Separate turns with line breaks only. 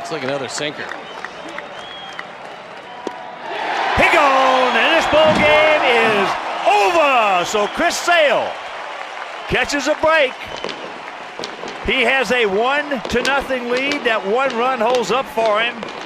Looks like another sinker.
He gone, and this ball game is over. So Chris Sale catches a break. He has a 1-0 lead. That one run holds up for him.